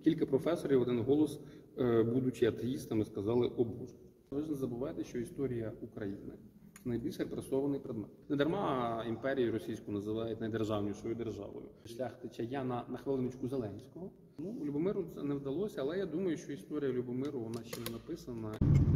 кілька професорів в один голос, будучи атеїстами, сказали «О Боже». Ви ж не забувайте, що історія України – найбільш репресований предмет. Недарма імперію російську називають найдержавнішою державою. Шляхтича Яна на хвилиночку Зеленського. Любомиру це не вдалося, але я думаю, що історія Любомиру, вона ще не написана.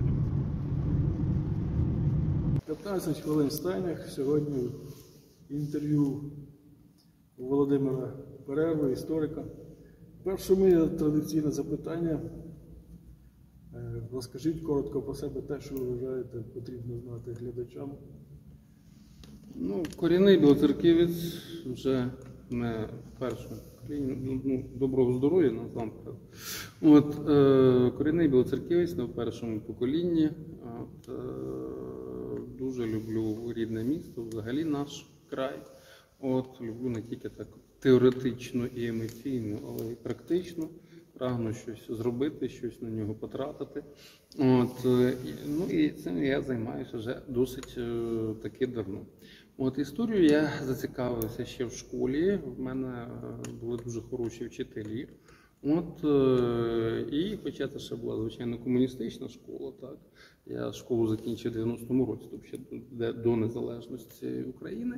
15 хвилин в стайнях. Сьогодні інтерв'ю у Володимира Перерви, історика. Перше моє традиційне запитання. Розкажіть коротко про себе те, що ви вважаєте потрібно знати глядачам. Корінний білоцерківець, вже не першому поколінні, доброго здоров'я насамперед. Корінний білоцерківець не в першому поколінні. Дуже люблю рідне місто, взагалі наш край. Люблю не тільки так теоретично і емоційно, але й практично. Прагну щось зробити, щось на нього потратити. І цим я займаюся вже досить таки давно. Історію я зацікавився ще в школі. В мене були дуже хороші вчителі. І хоча це ще була, звичайно, комуністична школа, так, я школу закінчив в 90-му році, тобто ще до незалежності України.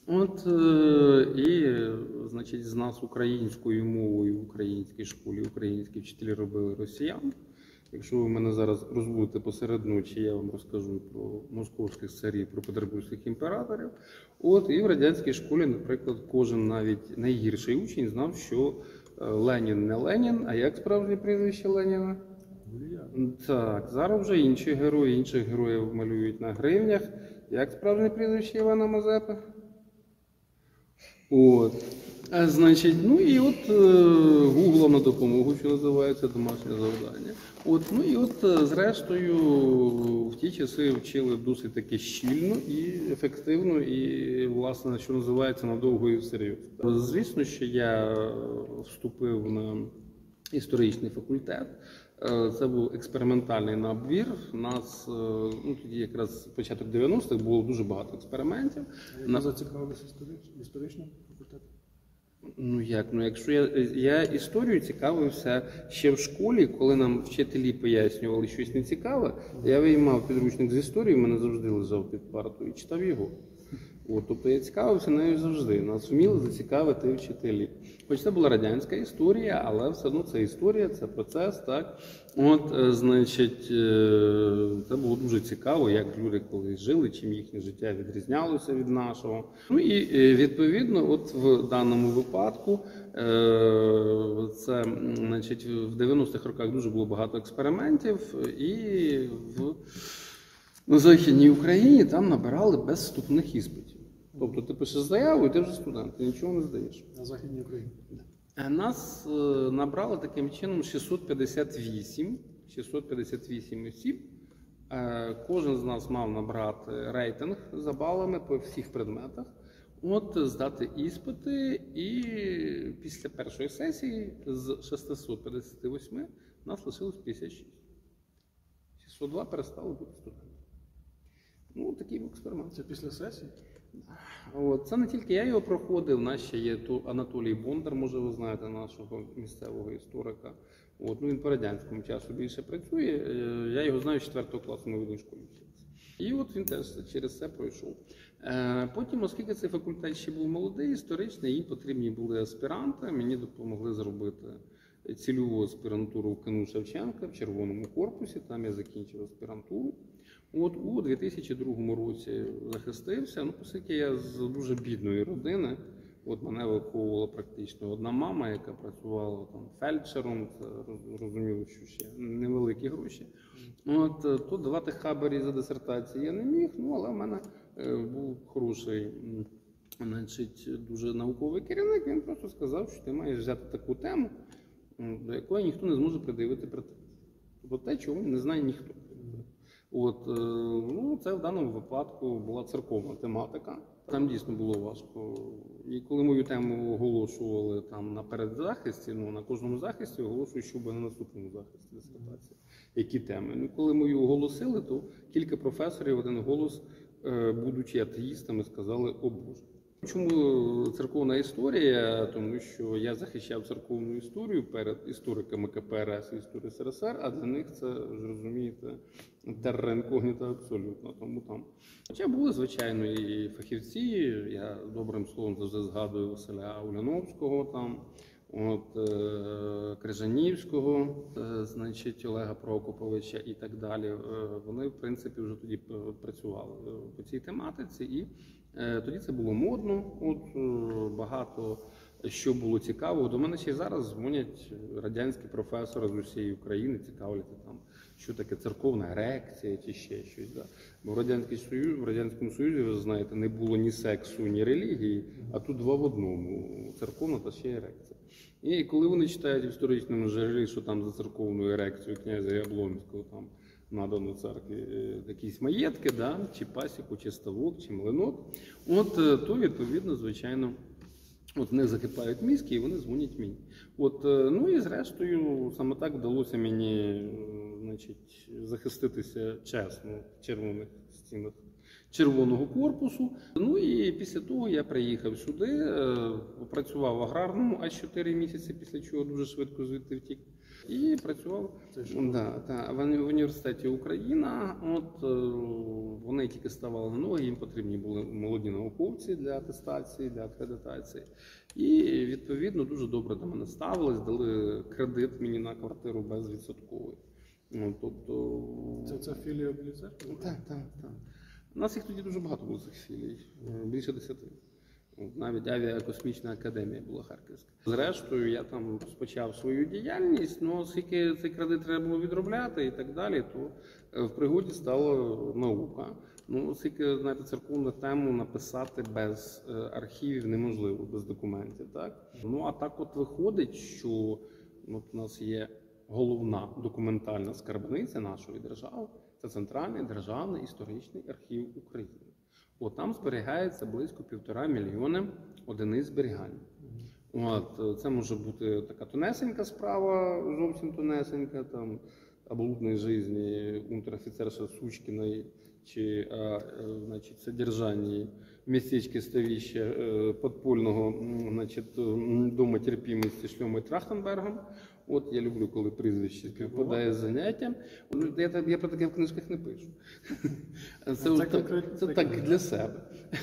Значить, з нас українською мовою в українській школі українські вчителі робили росіян. Якщо ви мене зараз розбудете посеред ночі, я вам розкажу про московських царів, про петербурзьких імператорів. І в радянській школі, наприклад, кожен навіть найгірший учень знав, що Ленін не Ленін, а як справжнє прізвище Леніна? Так, зараз вже інші герої, інших героїв малюють на гривнях. Як справжнє прізвище Івана Мазепи? Значить, гуглом на допомогу, що називається, домашнє завдання. Зрештою, в ті часи вчили досить таки щільно і ефективно, і, власне, що називається, надовго і всерйоз. Звісно, що я вступив на історичний факультет. Це був експериментальний набір. У нас, тоді якраз початок 90-х, було дуже багато експериментів. Ви зацікавилися історичним факультетом? Якщо я історію цікавився ще в школі, коли нам вчителі пояснювали щось нецікаве, я виймав підручник з історії, в мене завжди лежав під партою, і читав його. Тобто я цікавився нею завжди. Нас вміли зацікавити вчителі. Хоч це була радянська історія, але все одно це історія, це процес, так? Значить, це було дуже цікаво, як люди колись жили, чим їхнє життя відрізнялося від нашого. І відповідно, в даному випадку, це, значить, в 90-х роках дуже було багато експериментів, і на Західній Україні там набирали без вступних іспитів. Тобто ти пишеш заяву і ти вже студент, ти нічого не здаєш. На Західній Україні? Нас набрали таким чином 658 осіб. Кожен з нас мав набрати рейтинг за балами по всіх предметах. Здати іспити, і після першої сесії з 658 нас лишилось 56. 602 перестали бути студентами. Такий був експеримент. Це після сесії? Це не тільки я його проходив, у нас ще є Анатолій Бондар, може ви знаєте, нашого місцевого історика. Він по радянському часу більше працює, я його знаю з 4 класу, ми в одній школі вчилися. І він теж через це пройшов. Потім, оскільки цей факультет ще був молодий, історичний, їм потрібні були аспіранти, мені допомогли зробити цільову аспірантуру в КНУ Шевченка в Червоному корпусі, там я закінчив аспірантуру. У 2002 році захистився. Оскільки я з дуже бідної родини, мене виховувала практично одна мама, яка працювала фельдшером, це розуміло, що ще невеликі гроші. То давати хабарі за дисертацію я не міг, але в мене був хороший, значить, дуже науковий керівник, він просто сказав, що ти маєш взяти таку тему, до якої ніхто не зможе пред'явити претензії. Тобто те, чого не знає ніхто. Це в даному випадку була церковна тематика. Там дійсно було важко. І коли мою тему оголошували на передзахисті, на кожному захисті оголошують, що буде на наступному захисті дисертації. Які теми. Коли мою оголосили, то кілька професорів в один голос, будучи атеїстами, сказали «О Боже». Чому церковна історія? Тому що я захищав церковну історію перед істориками КПРС і історії СРСР, а для них це, зрозумієте, терра інкогніта абсолютно. Тому там. Хоча були, звичайно, і фахівці, я добрим словом завжди згадую Василя Уляновського, там, Крижанівського, значить, Олега Прокоповича і так далі. Вони, в принципі, вже тоді працювали по цій тематиці, і тоді це було модно, багато що було цікавого. До мене ще й зараз дзвонять радянські професори з усієї України, цікавляться там, що таке церковна ерекція чи ще щось. Да. Бо в Радянському Союзі, ви знаєте, не було ні сексу, ні релігії, а тут два в одному – церковна та ще ерекція. І коли вони читають в історичному джерелі, що там за церковну ерекцію князя Яблонського там надано церкві якісь маєтки, да, чи пасіку, чи ставок, чи млинок, то відповідно, звичайно, в них закипають мізки і вони дзвонять мені. Ну і зрештою, саме так вдалося мені, значить, захиститися чесно в червоних стінах Червоного корпусу. Ну і після того я приїхав сюди, працював в аграрному аж 4 місяці, після чого дуже швидко звідти втік. І працював в університеті Україна. Вони тільки ставали на ноги, їм потрібні були молоді науковці для атестації, для акредитації. І, відповідно, дуже добре до мене ставились, дали кредит мені на квартиру безвідсотковий. Це філія біля церкви? Так. У нас їх тоді дуже багато було, цих філій, більше 10. Навіть авіакосмічна академія була харківська. Зрештою, я там розпочав свою діяльність, але оскільки цей кредит треба було відробляти і так далі, то в пригоді стала наука. Оскільки, знаєте, церковну тему написати без архівів неможливо, без документів. Так? А так виходить, що у нас є головна документальна скарбниця нашої держави, це Центральний державний історичний архів України. Там зберігається близько 1,5 мільйона одиниць зберігання. Це може бути така тонесенька справа, зовсім тонесенька, там, облудної житті унтер-офіцерша Сучкіної, чи, значить, содержання местечки ставища подпольного, значить, дома терпимості Шльомою Трахтенбергом. Я люблю, коли прізвище співпадає з заняттям. Я про таке в книжках не пишу. Це так для себе.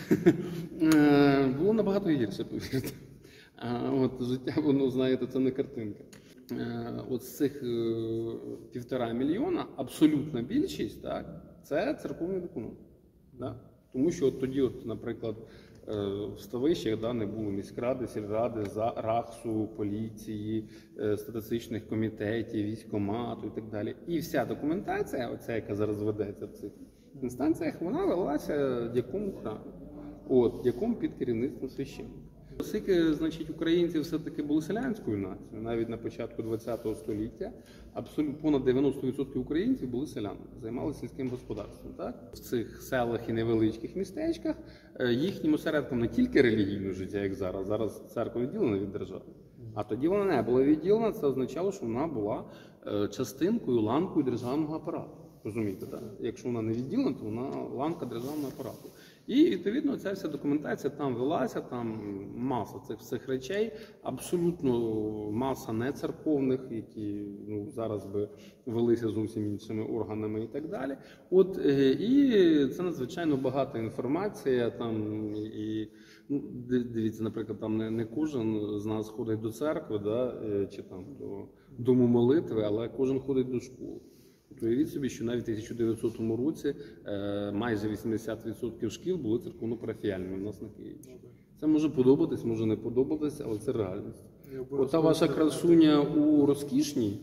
Було набагато гірше, повірте. Життя, воно, знаєте, це не картинка. З цих 1,5 мільйона абсолютна більшість, так, це церковний документ. Да? Тому що тоді, наприклад, в ставищах не було міськради, сільради, РАХСу, поліції, статистичних комітетів, військкомату і так далі. І вся документація, оця, яка зараз ведеться в цих інстанціях, вона велася дяком храму, дяком під керівництвом священника. Оскільки, значить, українці все-таки були селянською нацією, навіть на початку ХХ століття, абсолютно понад 90% українців були селянами, займалися сільським господарством. Так? В цих селах і невеличких містечках їхнім осередком не тільки релігійне життя, як зараз. Зараз церква відділена від держави. А тоді вона не була відділена, це означало, що вона була частинкою, ланкою державного апарату. Розумієте, так? Якщо вона не відділена, то вона ланка державного апарату. І, відповідно, ця вся документація там велася, там маса цих всіх речей, абсолютно маса нецерковних, які зараз би велися зовсім іншими органами і так далі. І це надзвичайно багата інформація. Дивіться, наприклад, там не кожен з нас ходить до церкви, чи там до дому молитви, але кожен ходить до школи. Уявіть собі, що навіть у 1900 році майже 80% шкіл були церковно-парафіяльними у нас на Києві. Це може подобатись, може не подобатись, але це реальність. Ота ваша красуня у Розкішній,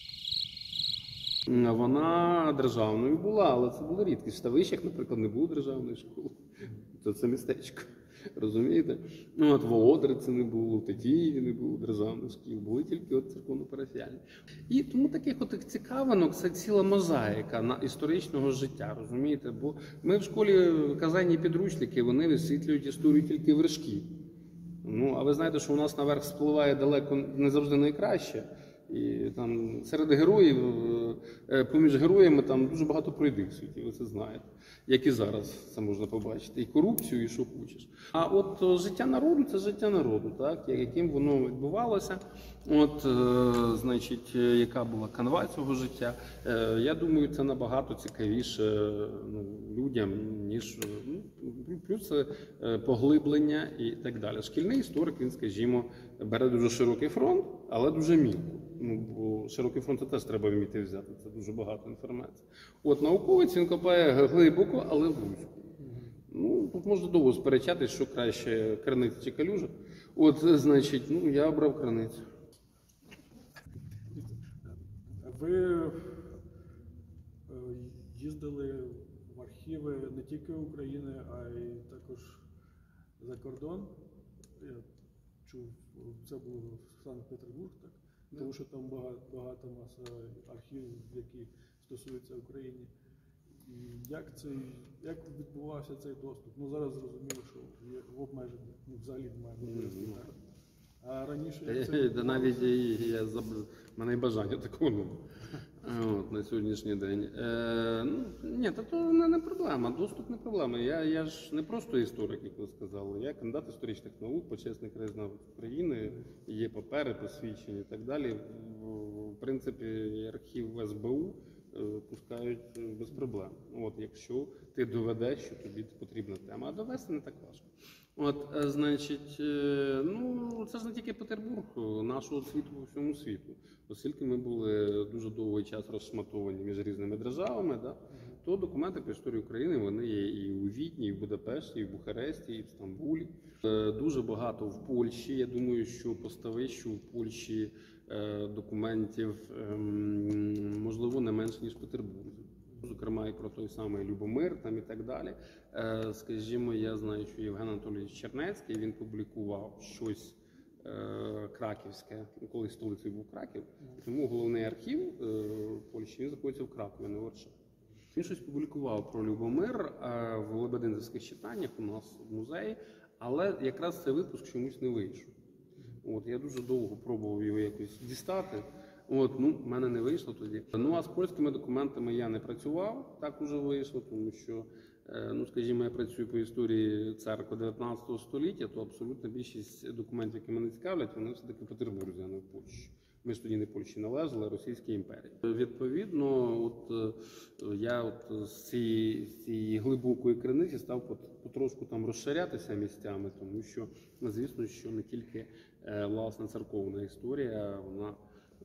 вона державною була, але це була рідкість. В Ставищах, наприклад, не було державної школи. Це містечко. Розумієте? В Володриці не було, в Тетіїві не було державних шкіл, були тільки церковно-парафіальні. І тому таких цікавинок – це ціла мозаїка історичного життя, розумієте? Бо ми в школі казанні підручники, вони висвітлюють історію тільки вершки. А ви знаєте, що у нас наверх спливає далеко не завжди найкраще. І там серед героїв, поміж героями там дуже багато пройди в світі, ви це знаєте. Як і зараз це можна побачити. І корупцію, і що хочеш. А от життя народу – це життя народу, так? Яким воно відбувалося. От, значить, яка була канва цього життя. Я думаю, це набагато цікавіше людям, ніж плюс це поглиблення і так далі. Шкільний історик, він, скажімо, бере дуже широкий фронт, але дуже мілко. Бо широкий фронт теж треба вміти взяти, це дуже багато інформації. От науковець, він копає глибоко, але вузько. Тут можна довго сперечатись, що краще, криниця чи калюжа. От, значить, я обрав криницю. Ви їздили в архіви не тільки України, а й також за кордон. Я чув, це був Санкт-Петербург, так? Тому що там багата маса архівів, які стосуються України. І як відбувався цей доступ? Зараз зрозуміло, що є в обмеженні, взагалі немає можливості. А раніше навіть в мене і бажання такого не було на сьогоднішній день. Ні, то не проблема, доступ не проблема. Я ж не просто історик, як ви сказали, я кандидат історичних наук, почесний краєзнавець України, є папери, посвідчення і так далі. В принципі, архів СБУ пускають без проблем. От, якщо ти доведеш, що тобі потрібна тема, а довести не так важко. От, значить, це ж не тільки Петербург, нашого світу по всьому світу. Оскільки ми були дуже довгий час розшматовані між різними державами, то документи про історію України, вони є і у Відні, і в Будапешті, і в Бухаресті, і в Стамбулі. Дуже багато в Польщі. Я думаю, що по ставищу в Польщі документів, можливо, не менше, ніж в Петербурзі. Зокрема, і про той самий Любомир там і так далі. Скажімо, я знаю, що Євген Анатолійович Чернецький, він публікував щось краківське, коли столицею був Краків. Тому головний архів Польщі знаходиться в Кракові, не в Варшаві. Він щось публікував про Любомир в лебединських читаннях у нас в музеї, але якраз цей випуск чомусь не вийшов. От, я дуже довго пробував його якось дістати. От, в мене не вийшло тоді. А з польськими документами я не працював, так уже вийшло, тому що, скажімо, я працюю по історії церкви 19 століття, то абсолютно більшість документів, які мене цікавлять, вони все-таки в Петербурзі, а не в Польщі. Ми ж тоді не Польщі належали, а Російській імперії. Відповідно, я з цієї глибокої криниці став потрошку там розширятися місцями, тому що, звісно, що не тільки власна церковна історія, вона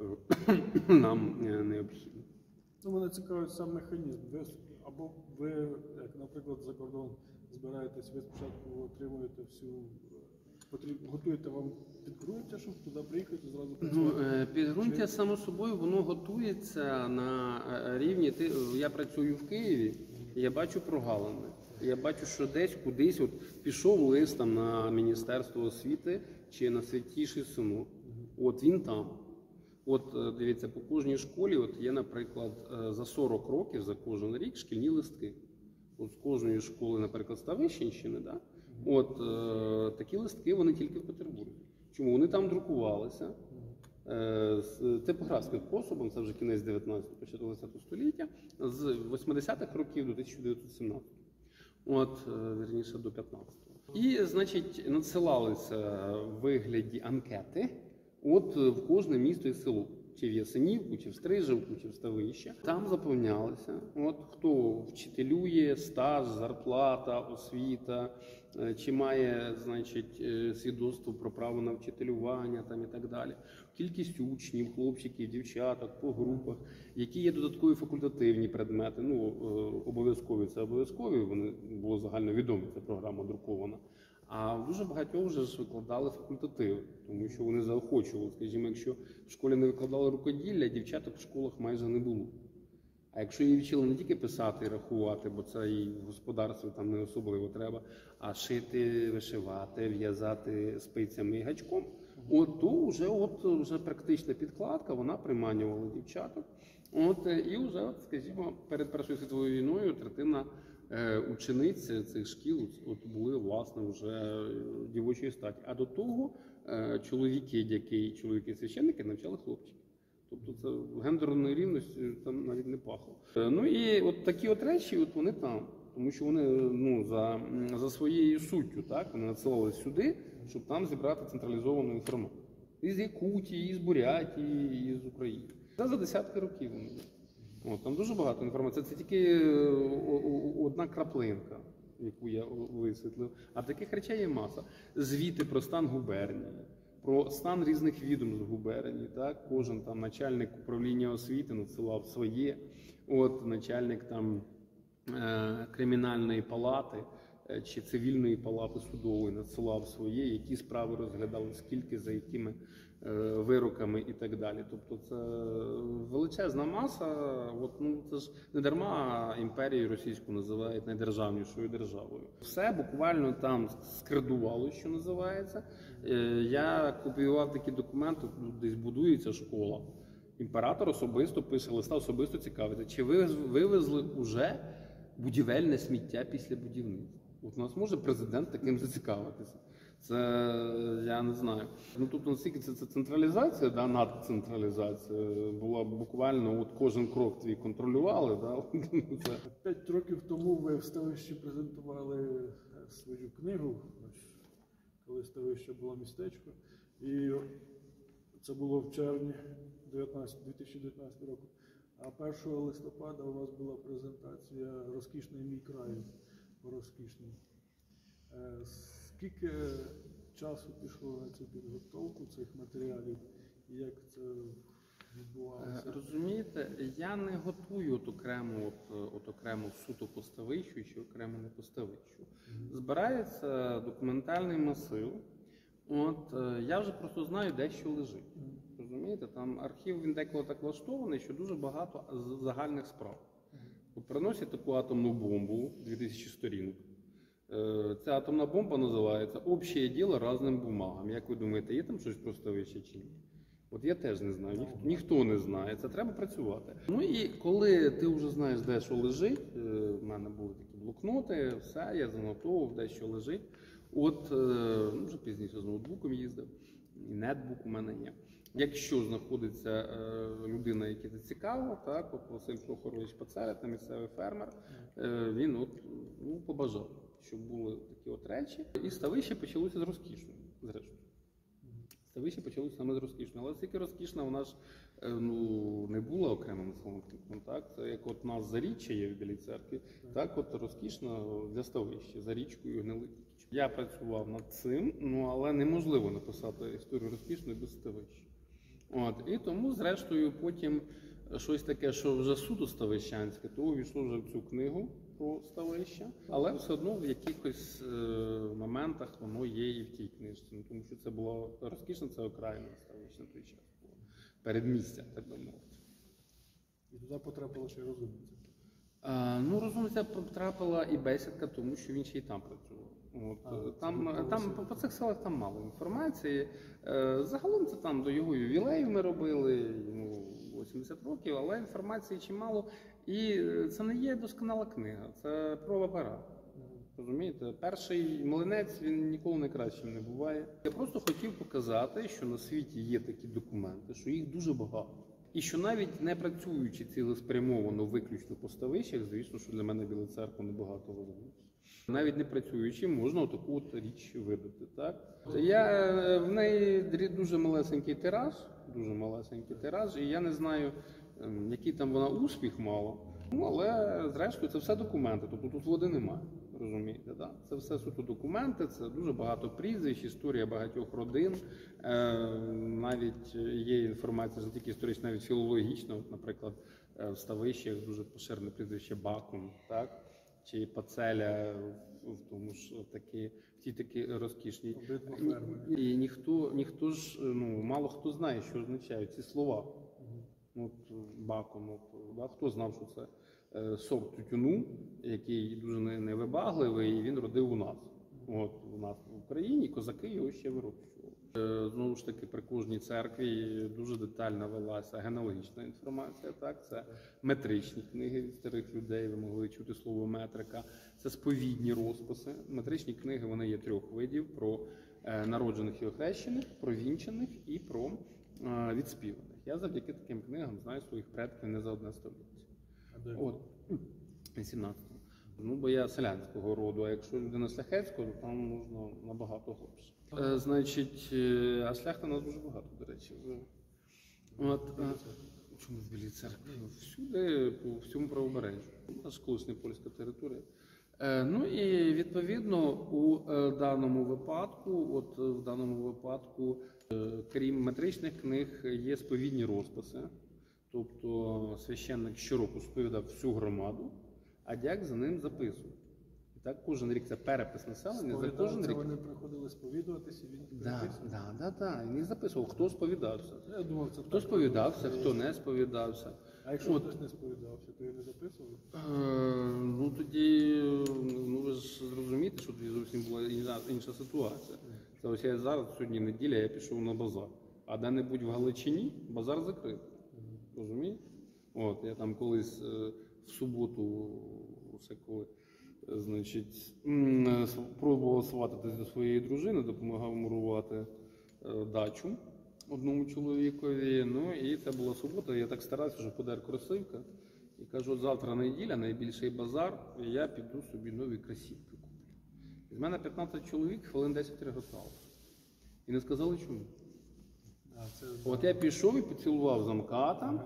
нам необхідна. Мене цікавить сам механізм. Або ви, як, наприклад, за кордон збираєтесь, ви спочатку отримуєте готуєте вам підґрунтя, щоб туди приїхати зразу працювати? Підґрунтя, само собою, воно готується на рівні. Я працюю в Києві, і я бачу прогалини. Я бачу, що десь кудись пішов лист там на Міністерство освіти чи на Святіший Синод. От він там. Дивіться, по кожній школі є, наприклад, за 40 років, за кожен рік шкільні листки. З кожної школи, наприклад, Ставищенщини, такі листки, вони тільки в Петербурзі. Чому? Вони там друкувалися з типографським способом, це вже кінець 19-го, початок 20-го століття, з 80-х років до 1917-го. Вірніше, до 15-го. І, значить, надсилалися в вигляді анкети в кожне місто і село. Чи в Ясенівку, чи в Стрижівку, чи в Ставище. Там заповнялися, хто вчителює, стаж, зарплата, освіта, чи має, значить, свідоцтво про право на вчителювання там і так далі. Кількість учнів, хлопчиків, дівчаток по групах, які є додаткові факультативні предмети. Обов'язкові це обов'язкові, вони було загальновідомо, ця програма друкована. А в дуже багатьох вже ж викладали факультативи, тому що вони заохочували. Скажімо, якщо в школі не викладали рукоділля, дівчаток в школах майже не було. А якщо її вчили не тільки писати і рахувати, бо це і в господарстві там не особливо треба, а шити, вишивати, в'язати спицями і гачком, то вже практична підкладка, вона приманювала дівчаток. І вже, скажімо, перед Першою світовою війною третина учениць цих шкіл були, власне, вже дівочої статі. А до того чоловіки-священники навчали хлопчиків. Це гендерної рівності там навіть не пахло. Ну і от такі от речі, от вони там. Тому що вони ну, за своєю суттю, так, вони надсилали сюди, щоб там зібрати централізовану інформацію. Із Якутії, із Бурятії, із України. Це за десятки років вони. От, там дуже багато інформації. Це тільки одна краплинка, яку я висвітлив. А таких речей є маса. Звіти про стан губернії, про стан різних відомств губернії. Так? Кожен там начальник управління освіти надсилав своє. От начальник там кримінальної палати чи цивільної палати судової надсилав своє, які справи розглядали, скільки, за якими вироками і так далі. Тобто це величезна маса. От, ну, це ж не дарма імперію російську називають найдержавнішою державою. Все буквально там скредувало, що називається. Я копіював такі документи, десь будується школа. Імператор особисто пише листа, особисто цікавиться, чи ви вивезли уже будівельне сміття після будівництва. От у нас може президент таким зацікавитися. Це я не знаю. Ну тут наскільки це централізація, да, надцентралізація була буквально, от кожен крок твій контролювали. Да? 5 років тому ви в ставищі презентували свою книгу, коли ставище було містечко. І це було в червні 2019 року. А 1 листопада у вас була презентація «Розкішний мій край» по розкішній. Скільки часу пішло на цю підготовку цих матеріалів і як це відбувалося? Розумієте, я не готую от окремо суто по ставищу чи окремо не по ставищу. Збирається документальний масив. От я вже просто знаю, де що лежить. Розумієте, там архів він деколи так влаштований, що дуже багато загальних справ. Приносять таку атомну бомбу 2000 сторінок. Ця атомна бомба називається «Общее діло разним бумагам». Як ви думаєте, є там щось про ставище чи ні? От я теж не знаю, ніхто не знає, це треба працювати. Ну і коли ти вже знаєш, де що лежить, в мене були такі блокноти, все, я занотовував, де що лежить. От, ну, вже пізніше з ноутбуком їздив, і нетбук у мене є. Якщо знаходиться людина, яка це цікаво, так, от Василь Прохорович Пацеля, там місцевий фермер, він от, ну, побажав, щоб були такі от речі. І ставище почалося з розкішної, зрештою. Ставище почалося саме з розкішної. Але тільки розкішна вона ж ну, не була окремим населеним пунктом. Так? Це як от у нас Заріччя є в Білій Церкві, так от розкішна для ставища, за річкою Гнилий. Я працював над цим, ну, але неможливо написати історію розкішної без ставища. От, і тому, зрештою, потім щось таке, що вже суто ставищанське, то увійшло вже в цю книгу про ставища, але все одно в якихось моментах воно є і в тій книжці. Ну, тому що це було розкішне, це окраїна ставища на той час було. Передмістя, так би мовити. І туди потрапила ще розумниця. Ну, розумниця потрапила і бесідка, тому що він ще й там працював. От, там по цих селах там мало інформації. Загалом це там до його ювілею ми робили, йому 80 років, але інформації чимало. І це не є досконала книга, це проба пера. Розумієте, перший млинець, він ніколи не кращим не буває. Я просто хотів показати, що на світі є такі документи, що їх дуже багато. І що навіть не працюючи цілеспрямовано виключно по ставищах, звісно, що для мене Біла Церква небагато розуміється. Навіть не працюючи, можна отаку от річ видати. Так? В неї дуже малесенький тираж, і я не знаю, який там вона успіх мала. Ну, але, зрештою, це все документи, тобто тут води немає, розумієте, да? Це все суто документи, це дуже багато прізвищ, історія багатьох родин, навіть є інформація, не тільки історична, навіть філологічна, от, наприклад, в Ставищах дуже поширене прізвище Бакун, так? Чи Пацеля в тому ж в тій такій розкішній. І ніхто ж, ну, мало хто знає, що означають ці слова. От Бакун, да? Хто знав, що це сорт тютюну, який дуже невибагливий, і він родив у нас. От у нас в Україні козаки його ще вирощували. Знову ж таки, при кожній церкві дуже детально велася генеалогічна інформація. Так? Це метричні книги від старих людей, ви могли чути слово метрика. Це сповідні розписи. Метричні книги, вони є 3 видів: про народжених і охрещених, про вінчаних і про відспіваних. Я завдяки таким книгам знаю своїх предків не за одне століття. А до От, якого? 18-го. Ну, бо я селянського роду, а якщо людина шляхетського, то там можна набагато глибше. Значить, а шляхта нас дуже багато, до речі. От, чому в Білій церкві? Всюди, по всьому правобережжю. Наша колишня польська територія. Ну і відповідно у даному випадку, крім метричних книг, є сповідні розписи. Тобто священник щороку сповідав всю громаду, а дяк за ним записував. І так кожен рік це перепис населення, за кожен Це рік. вони приходили сповідуватися, і він переписував? Так. Він їх записував, хто сповідався. Я думав, це Хто так. сповідався, хто не сповідався. А якщо хтось не сповідався, то і не записували? Ну тоді, ну ви ж зрозумієте, що тоді зовсім була інша ситуація. Це ось я зараз, сьогодні неділя, я пішов на базар. А де-небудь в Галичині базар закритий. Розумієте? От, я там колись в суботу, все коли, значить, пробував свататись до своєї дружини, допомагав мурувати дачу одному чоловікові. Ну і це була субота, я так старався, що подер кросівка. І кажу, от завтра неділя, найбільший базар, і я піду собі нові кросівки куплю. З мене 15 чоловік, хвилин 10 реготало. І не сказали чому. От я пішов і поцілував замка там.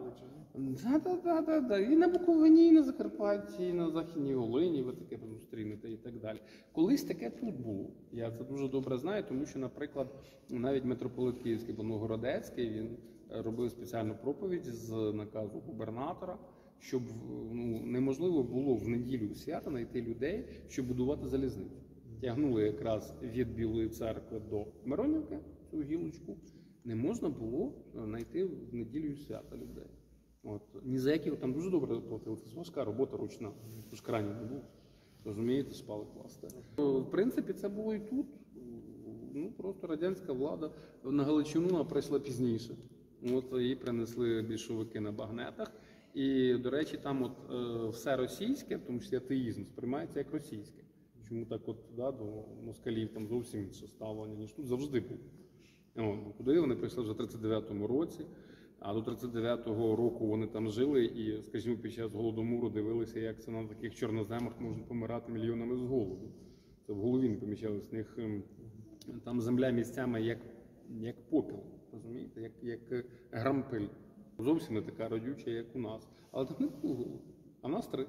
Да. І на Буковині, і на Закарпатті, і на Західній Волині ви таке зустрінете і так далі. Колись таке тут було. Я це дуже добре знаю, тому що, наприклад, навіть митрополит Київський Новгородецький, він робив спеціальну проповідь з наказу губернатора, щоб неможливо було в неділю свята знайти людей, щоб будувати залізницю. Тягнули якраз від Білої церкви до Миронівки цю гілочку. Не можна було знайти в неділю свята людей. От. Ні за які там дуже добре платили. Це важка робота ручна. Тож кранів не було. Розумієте, спали класти. В принципі, це було і тут. Ну, просто радянська влада на Галичину прийшла пізніше. От її принесли більшовики на багнетах. І, до речі, там от все російське, в тому числі атеїзм, сприймається як російське. Чому так от, да, до москалів там зовсім інше ставлення, ніж тут завжди було. От, куди вони прийшли вже в 39-му році, а до 39-го року вони там жили і, скажімо, під час Голодомору дивилися, як це на таких чорноземах можна помирати мільйонами з голоду. Це в голові не поміщалось. В них там земля місцями як попіл, розумієте, як грампиль. Зовсім не така родюча, як у нас. Але там не було голоду, а в нас 3.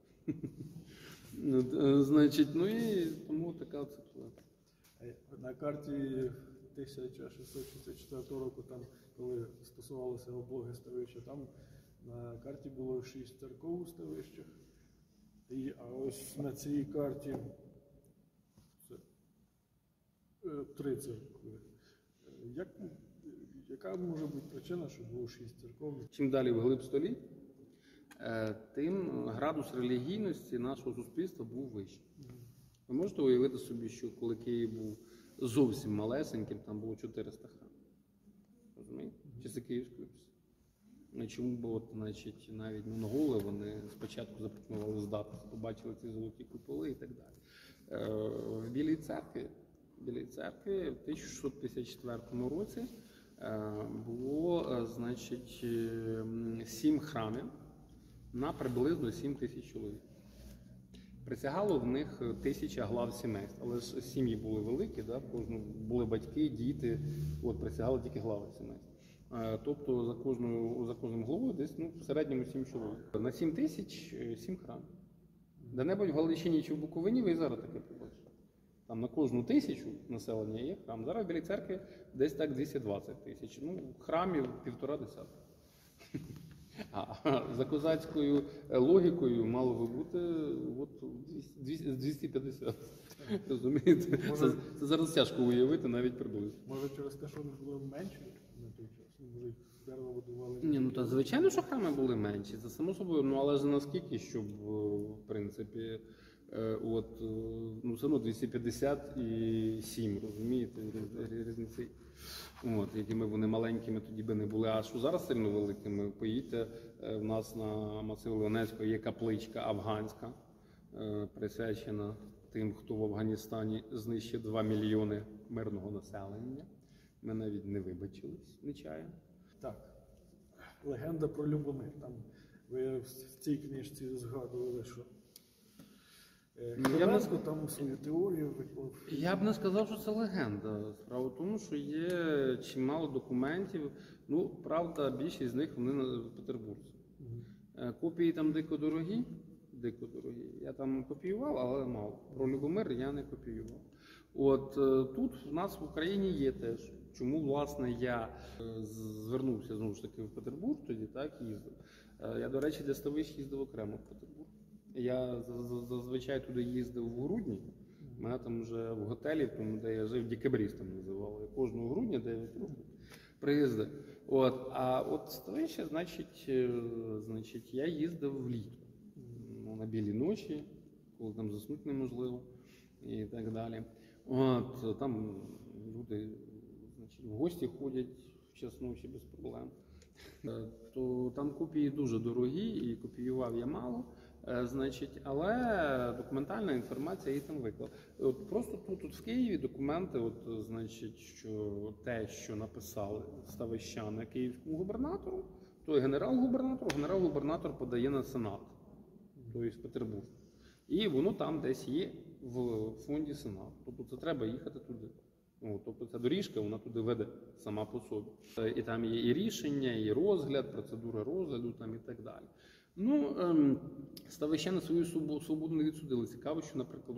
Значить, ну і тому така ситуація. На карті 1664 року, там, коли стосувалося облоги ставища, там на карті було 6 церков у ставищах. А ось на цій карті 3 церкви. Яка може бути причина, що було 6 церков? Чим далі вглиб століть, тим градус релігійності нашого суспільства був вищий. Ви можете уявити собі, що коли Київ був зовсім малесеньким, там було 400 храмів. Розумієте? Часи Київської Русі. Чому? Бо от, значить, навіть монголи, вони спочатку запропонували здатися, побачили ці золоті куполи і так далі. В Білій церкві в 1654 році було, значить, 7 храмів на приблизно 7 тисяч чоловік. Присягало в них 1000 глав сімейств, але ж сім'ї були великі, да? Були батьки, діти, от, присягали тільки глави сімейств. Тобто за кожним главою десь в середньому 7 чоловік. На 7 тисяч 7 храмів. Де-небудь в Галичині чи в Буковині ви і зараз таке побачите. Там на кожну 1000 населення є храм. Зараз в Білій церкві десь так 220 тисяч. Ну, храмів 1,5 десятка. А за козацькою логікою мало би бути от 250. Розумієте? Це зараз тяжко уявити навіть приблизно. Може через те, що вони були менші на той час? Може їх з дерева будували? Ні, ну та звичайно, що храми були менші, це само собою, ну але ж наскільки, щоб, в принципі, от, ну все одно 250 і 7, розумієте, різниці. От, якими вони маленькими тоді би не були, а що зараз сильно великими. Поїдьте, в нас на масиві Леонецького є капличка афганська, присвячена тим, хто в Афганістані знищив 2 мільйони мирного населення. Ми навіть не вибачились нечаянно. Так, легенда про Любомир. Там ви в цій книжці згадували, що Хвиленко там свою теорію виклав. Я б не сказав, що це легенда. Справа в тому, що є чимало документів. Ну, правда, більшість з них вони на Петербурзі. Копії там дико дорогі. Дико дорогі. Я там копіював, але мало. Про Любомир я не копіював. От тут в нас в Україні є теж. Чому, власне, я звернувся знову ж таки в Петербург тоді, так, їздив. Я, до речі, для ставищ їздив окремо в Петербург. Я зазвичай туди їздив в грудні. У мене там вже в готелі, тому, де я жив, декабристом називали. Кожного грудня 9 років приїздив. От, а от ставище, значить, я їздив влітку. Ну, на білі ночі, коли там заснути неможливо і так далі. От, там люди, значить, в гості ходять в час ночі без проблем. То там копії дуже дорогі і копіював я мало. Значить, але документальна інформація її там виклала. От просто тут в Києві документи, от, значить, що те, що написали ставищани київському губернатору, то і генерал-губернатор подає на Сенат, тобто в Петербург. І воно там десь є в фонді Сенату. Тобто це треба їхати туди. Ну, тобто ця доріжка, вона туди веде сама по собі. І там є і рішення, і розгляд, процедура розгляду там і так далі. Ну, ставищани свою свободу не відсудили. Цікаво, що, наприклад,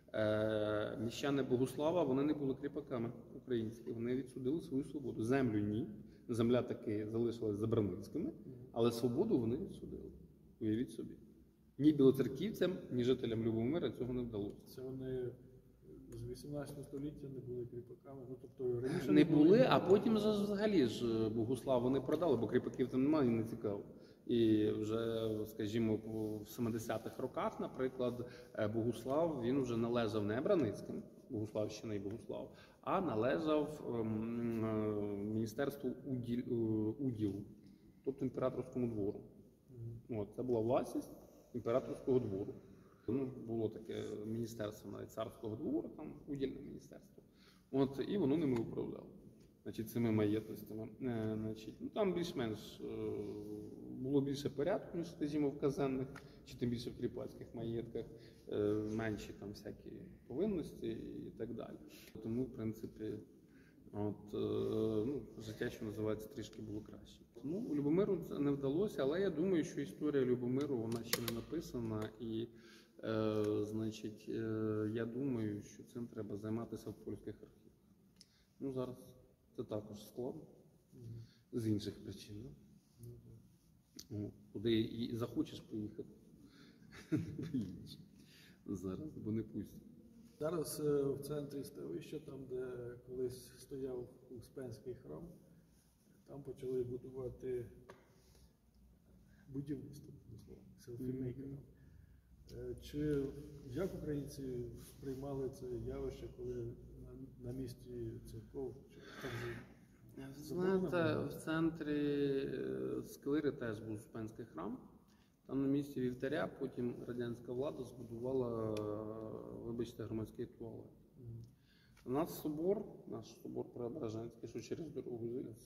міщани Богуслава, вони не були кріпаками українські, вони відсудили свою свободу. Землю ні, земля таки залишилась за Браницькими, але свободу вони відсудили. Уявіть собі. Ні білоцерківцям, ні жителям Любомира цього не вдалося. Це вони з 18 століття не були кріпаками, ну тобто раніше Не були, а потім взагалі ж Богуслав вони продали, бо кріпаків там немає і не цікаво. І вже, скажімо, в 70-х роках, наприклад, Богуслав, він вже належав не Браницьким, Богуславщина і Богуслав, а належав Міністерству уділу, тобто імператорському двору. От, це була власність імператорського двору. Ну, було таке міністерство навіть царського двору, там удільне міністерство. От, і воно ними управляло. Значить, цими маєтностями. Значить, ну, там більш-менш було більше порядку, ніж, скажімо, в казенних, чи тим більше в кріпацьких маєтках, менші там всякі повинності і так далі. Тому, в принципі, от, ну, життя, що називається, трішки було краще. Ну, Любомиру це не вдалося, але я думаю, що історія Любомиру, вона ще не написана, і, значить, я думаю, що цим треба займатися в польських архівах. Ну, зараз це також складно, з інших причин. Куди і захочеш поїхати, не поїдеш зараз, бо не пустять. Зараз в центрі ставища, там де колись стояв Успенський храм, там почали будувати будівництво, селфімейкером. Чи як українці сприймали це явище, коли на місці церков? Знаєте, в центрі Сквири теж був Успенський храм. Там на місці вівтаря потім радянська влада збудувала, вибачте, громадський туалет. У нас собор, наш собор Преображенський, що через дорогу звідси,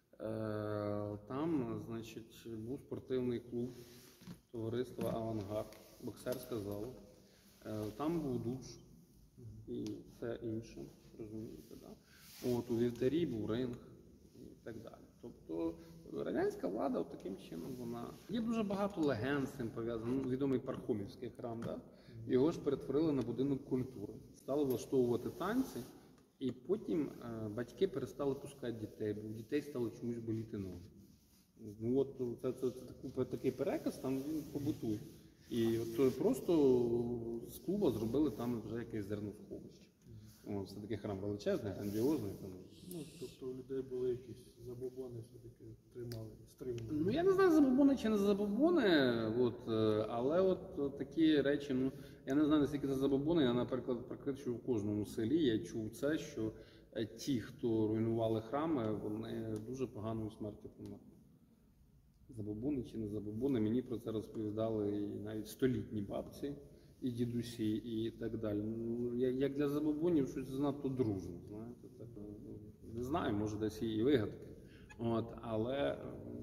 там, значить, був спортивний клуб товариства «Авангард», боксерська зала. Там був душ і все інше, розумієте, да? От, у вівтарі був ринг і так далі. Тобто радянська влада таким чином вона... Є дуже багато легенд з цим пов'язано. Ну, відомий Пархомівський храм, да? Його ж перетворили на будинок культури. Стали влаштовувати танці, і потім батьки перестали пускати дітей, бо у дітей стали чомусь боліти ноги. Ну, от, це такий переказ, там він побутує. І от просто з клуба зробили там вже якесь зерносховище. Все-таки храм величезний, грандіозний. Там. Ну, тобто у людей були якісь забобони, все-таки стримували. Ну, я не знаю, забобони чи не забобони, от, але от такі речі, ну, я не знаю, наскільки це забобони, я, наприклад, практично в кожному селі я чув це, що ті, хто руйнували храми, вони дуже поганою смертю померли. Забобони чи не забобони, мені про це розповідали і навіть столітні бабці, і дідусі, і так далі. Ну, як для забобонів щось занадто дружно, знаєте, так, не знаю, може десь і вигадки. От, але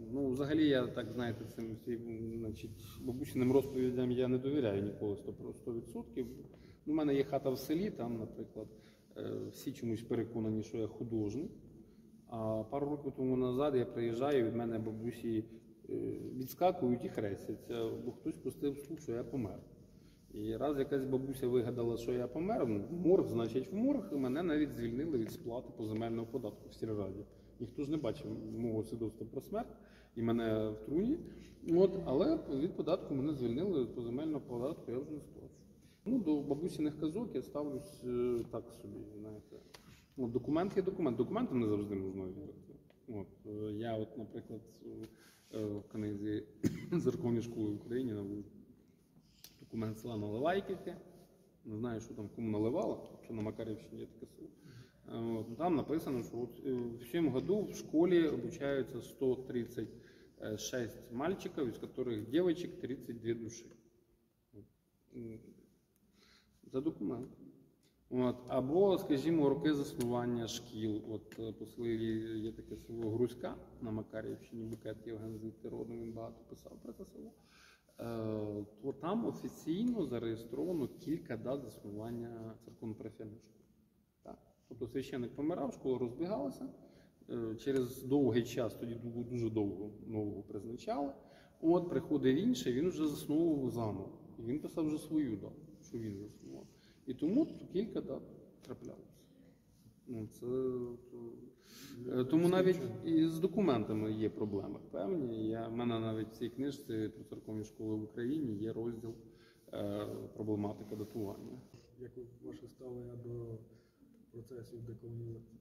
Ну, взагалі, я так, знаєте, цим всім, значить, бабусиним розповідям я не довіряю ніколи 100%. У мене є хата в селі, там, наприклад, всі чомусь переконані, що я художник. А пару років тому назад я приїжджаю, від мене бабусі відскакують і хрестяться, бо хтось пустив слух, що я помер. І раз якась бабуся вигадала, що я помер, в морг, значить в морг, і мене навіть звільнили від сплати поземельного податку в сільраді. Ніхто ж не бачив мого свідоцтва про смерть і мене в труні. Але від податку мене звільнили від поземельного податку, я вже не сплачу. Ну, до бабусіних казок я ставлюсь так собі, знаєте. Документ є документ. Документам не завжди можна вірити. Я, наприклад, в книзі «Церковні школи в Україні» навожу документ села Наливайківки. Не знаю, що там кому наливало, що на Макарівщині є таке село. Там написано, що в 7 году в школі обучаються 136 мальчиков, из которых девочек 32 души. Це документ. Або, скажімо, роки заснування шкіл. По селі є таке село Грузька на Макарівщині, Букет Євген звідти родом, він багато писав про це село. То там офіційно зареєстровано кілька дат заснування церковно-парафіяльної школи. Тобто священник помирав, школа розбігалася, через довгий час, тоді дуже довго нового призначали, приходив інший, він вже засновував заново. І він писав вже свою дату, що він заснував. І тому кілька дат траплялося. Тому навіть і з документами є проблеми певні. В мене навіть в цій книжці про церковні школи в Україні є розділ проблематика датування. Як ваше ставлення до процесів деколонізації?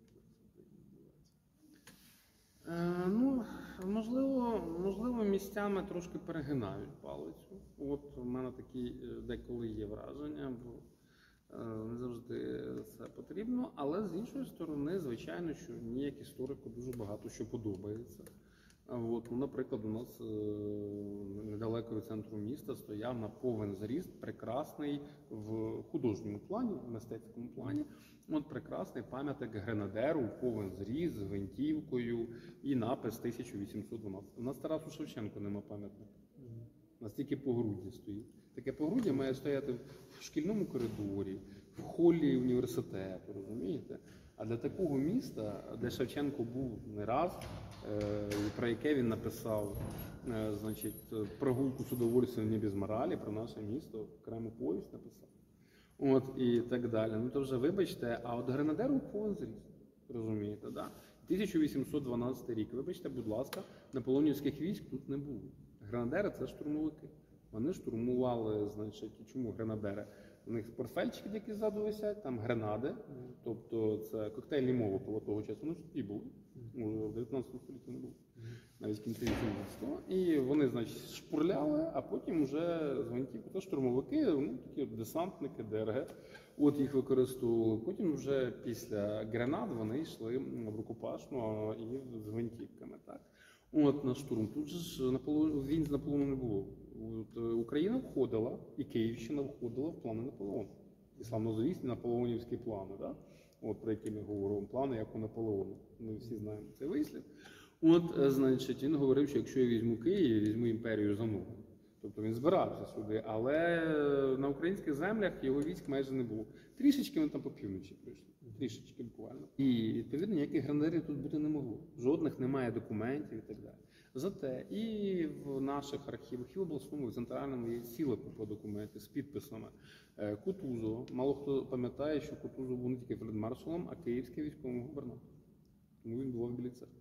Можливо, місцями трошки перегинають палицю. У мене такі деколи є враження, бо не завжди це потрібно. Але з іншої сторони, звичайно, що мені як історику дуже багато що подобається. Наприклад, у нас недалеко від центру міста стояв на повен зріст прекрасний в художньому плані, в мистецькому плані, прекрасний пам'ятник гренадеру в повен зріст з гвинтівкою і напис 1812. У нас Тарасу Шевченку нема пам'ятника. У нас тільки погруддя стоїть. Таке погруддя має стояти в шкільному коридорі, в холі університету, розумієте? А для такого міста, де Шевченко був не раз, про яке він написав, прогулку з удовольствием не без моралі, про наше місто, окрему повість написав. І так далі. То вже вибачте, а гренадеру повен зріст, розумієте, да? 1812 рік, вибачте, будь ласка, наполеонівських військ тут не було. Гренадери – це штурмовики. Вони штурмували, чому гренадери? У них портфельчики, які ззаду висять, там гренади, тобто це коктейльні мови по того часу, вони тоді були, в 19 столітті не було, навіть в кінці 18-го. І вони, шпурляли, а потім вже з гвинтівки, це штурмовики, такі десантники, ДРГ, їх використовували. Потім вже після гренад вони йшли в рукопашну і з гвинтівками, так? На штурм. Тут же ж війн з Наполеоном не було. Україна входила, і Київщина входила в плани Наполеона. І славнозвісні наполеонівські плани, да? Про які ми говоримо, плани, як у Наполеона. Ми всі знаємо цей вислів. Він говорив, що якщо я візьму Київ, я візьму імперію за ноги. Тобто він збирався сюди, але на українських землях його військ майже не було. Трішечки вони там по півночі прийшли. Трішечки буквально. І, відповідно, ніяких гренадерів тут бути не могло. Жодних немає документів і так далі. Зате і в наших архівах, і в обласному, і в центральному є ціла купа документів з підписами. Кутузов. Мало хто пам'ятає, що Кутузов був не тільки фельдмаршалом, а київським військовим губернатором. Тому він був в Білій Церкві.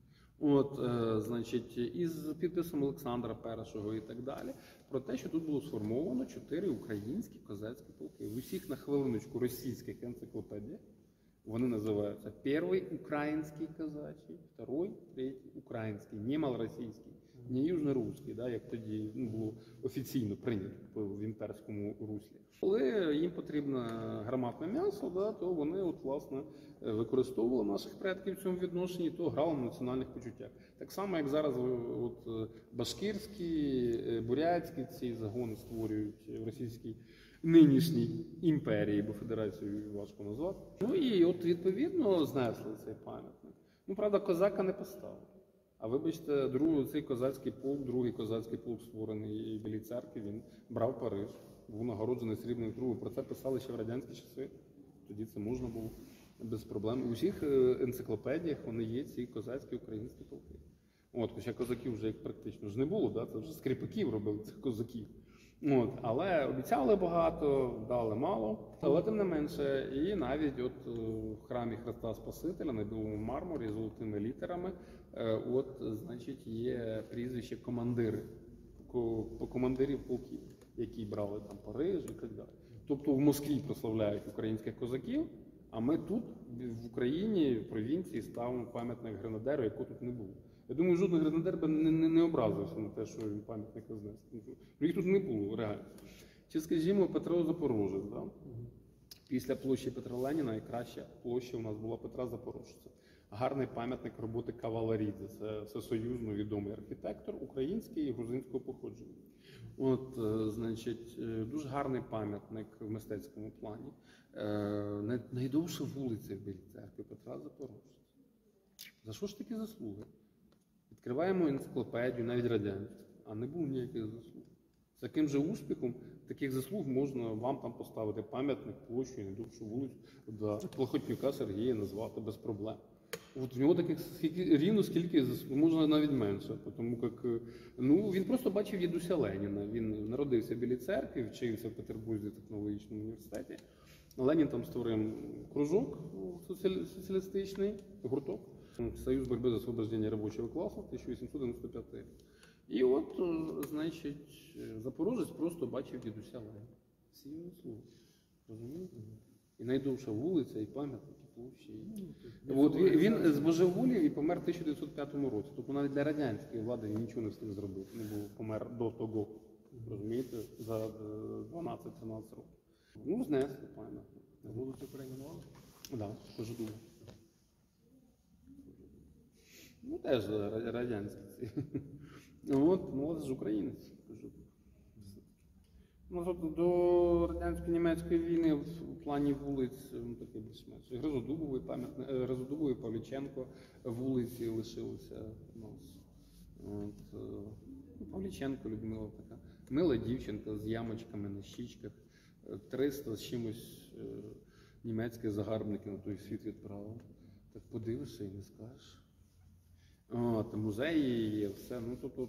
Із підписом Олександра І і так далі, про те, що тут було сформовано 4 українські козацькі полки. В усіх, на хвилиночку, російських енциклопедіях вони називаються перший український казачий, другий, третій український, не малоросійський, не южноруський, як тоді було офіційно прийнято в імперському руслі. Коли їм потрібно гарматне м'ясо, то вони власне використовували наших предків в цьому відношенні, то грали на національних почуттях. Так само, як зараз башкирські, бурятські ці загони створюють в російській нинішній імперії, бо федерацію важко назвати. І відповідно знесли цей пам'ятник. Правда, козака не поставили. А вибачте, цей козацький полк, другий козацький полк, створений в Білій церкві, він брав Париж, був нагороджений срібною трубою. Про це писали ще в радянські часи. Тоді це можна було без проблем. У всіх енциклопедіях вони є, ці козацькі українські полки. От, хоча козаків вже як практично ж не було, да? Це вже скріпаків робили, цих козаків. От, але обіцяли багато, дали мало, але тим не менше, і навіть от в храмі Христа Спасителя на білому мармурі золотими літерами, значить, є прізвище командири, командирів полків, які брали там Париж і так далі. Тобто в Москві прославляють українських козаків, а ми тут, в Україні, в провінції, ставимо пам'ятник гренадеру, якого тут не було. Я думаю, жоден гренадер би не образився на те, що він пам'ятник рознес. Їх тут не було, реально. Чи, скажімо, Петро Запорожець, да? Після площі Петра Леніна найкраща площа у нас була Петра Запорожця. Гарний пам'ятник роботи Каваларідзе. Це всесоюзно відомий архітектор, український і грузинського походження. От, значить, дуже гарний пам'ятник в мистецькому плані. Найдовша вулиця в Білій церкві Петра Запорожця. За що ж такі заслуги? Відкриваємо енциклопедію, навіть радянську, а не було ніяких заслуг. З таким же успіхом таких заслуг можна вам там поставити пам'ятник, площу, найдовшу вулицю, Плохотнюка Сергія назвати без проблем. От в нього таких рівно скільки заслуг, можна навіть менше, тому як, він просто бачив дідуся Леніна. Він народився в Білій церкві, вчився в Петербурзі технологічному університеті. Ленін там створив кружок соціалістичний, гурток. Союз борьби за освобождение рабочего класса, 1895 рік. І от, значить, Запорожець просто бачив дідуся Леніна. Всі його слуги. Розумієте? І найдовша вулиця, і пам'ятник, і площі. От він збожеволів і помер в 1905 році. Тобто навіть для радянської влади він нічого не встиг зробити. Він був помер до того, розумієте, за 12-13 років. Знесли пам'ятник. Вулицю перейменували? Так, Кожедуба. Теж радянський. От ж українець. До радянсько-німецької війни в плані вулиць таке більш-менш. Гризодубової, Павліченко вулиці лишилися у нас. Павліченко, Людмила така. Мила дівчинка з ямочками на щічках. 300 з чимось німецьких загарбників на той світ відправили. Так подивишся і не скажеш. Музеї є, все.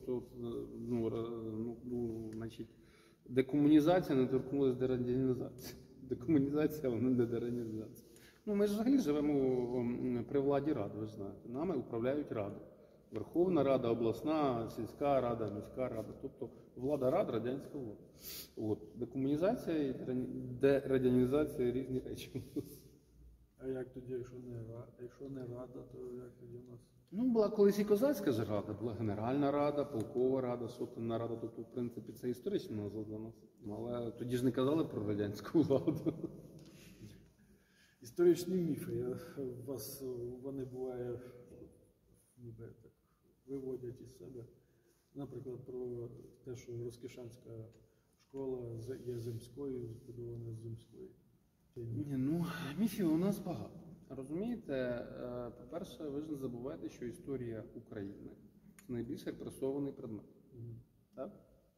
Значить, декомунізація не торкнулася дерадянізації. Декомунізація, вона не дерадянізація. Ми ж взагалі живемо при владі ради, ви ж знаєте. Нами управляють ради. Верховна Рада, обласна, сільська рада, міська рада. Тобто влада рад, радянська влада. Декомунізація і дерадянізація – різні речі. А як тоді, якщо не рада, то як тоді у нас? Була колись і козацька ж рада, була Генеральна Рада, Полкова Рада, Сотенна Рада, тобто, в принципі, це історична назва для нас. Але тоді ж не казали про радянську владу. Історичні міфи, вас вони буває, ніби так, виводять із себе. Наприклад, про те, що Розкішанська школа є земською, збудована з земської. Міфів у нас багато. Розумієте, по-перше, ви ж не забувайте, що історія України – це найбільш репресований предмет. Так?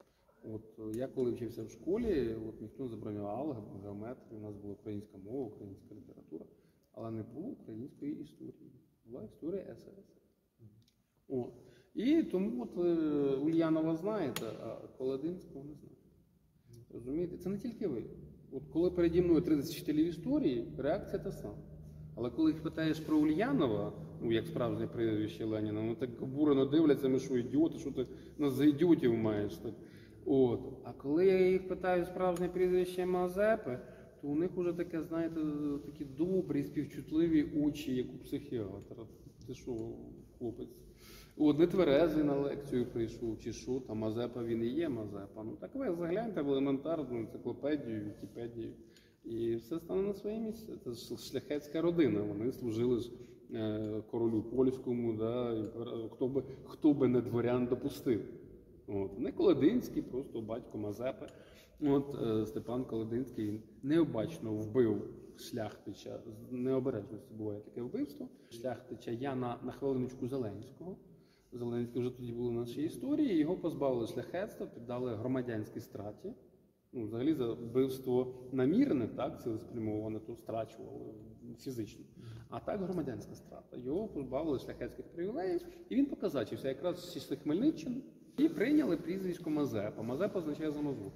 Я коли вчився в школі, ніхто не забороняв алгебру, геометрію, у нас була українська мова, українська література, але не було української історії. Була історія СРСР. І тому Ульянова знаєте, а Колодинського не знаєте. Розумієте? Це не тільки ви. Коли переді мною 30 вчителів історії, реакція та сама. Але коли їх питаєш про Ульянова, як справжнє прізвище Леніна, так обурено дивляться, ми що, ідіоти, що ти нас за ідіотів маєш. Так? А коли я їх питаю справжнє прізвище Мазепи, то у них вже таке, знаєте, такі добрі, співчутливі очі, як у психіатра. Ти що, хлопець? Нетверезий на лекцію прийшов, чи що, там Мазепа він і є Мазепа. Так ви загляньте в елементарну енциклопедію, Вікіпедію, і все стане на своє місце. Це ж шляхетська родина, вони служили ж королю польському, да, хто би не дворян допустив. Не Колодинський, просто батько Мазепи. Степан Колодинський, він необачно вбив шляхтича, з необережності буває таке вбивство, шляхтича Яна на хвилиночку Зеленського, Зеленський вже тоді був у нашій історії, його позбавили шляхетства, піддали громадянській страті. Ну, взагалі за вбивство намірене, так, цілеспрямоване, то страчували фізично. А так громадянська страта. Його позбавили шляхетських привілеїв, і він показачився якраз з числа Хмельниччини. І прийняли прізвисько Мазепа. Мазепа означає замазур.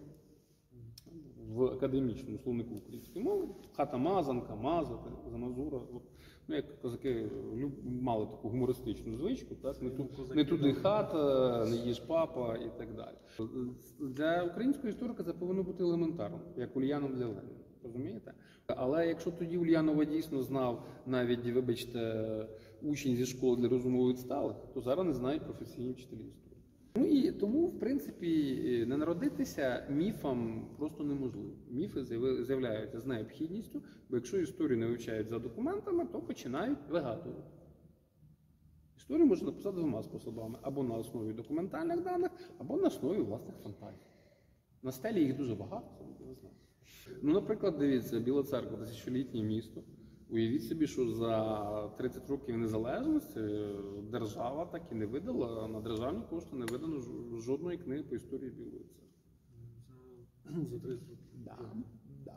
В академічному словнику української мови. Хата мазанка, мазати, замазура. Ну, як козаки мали таку гумористичну звичку, так? Не туди хата, не їж папа і так далі. Для українського історика це повинно бути елементарно, як Ульянов для Леніна. Розумієте? Але якщо тоді Ульянова дійсно знав навіть, вибачте, учень зі школи для розумово відсталих, то зараз не знають професійні вчителі історії. Ну і тому, в принципі, не народитися міфам просто неможливо. Міфи з'являються з необхідністю, бо якщо історію не вивчають за документами, то починають вигадувати. Історію можна написати двома способами. Або на основі документальних даних, або на основі власних фантазій. На стелі їх дуже багато, це ви знаєте. Ну, наприклад, дивіться, Біла Церква – тисячолітнє місто. Уявіть собі, що за 30 років незалежності держава так і не видала, на державні кошти не видано жодної книги по історії Білої Церкви. За 30 років. Да.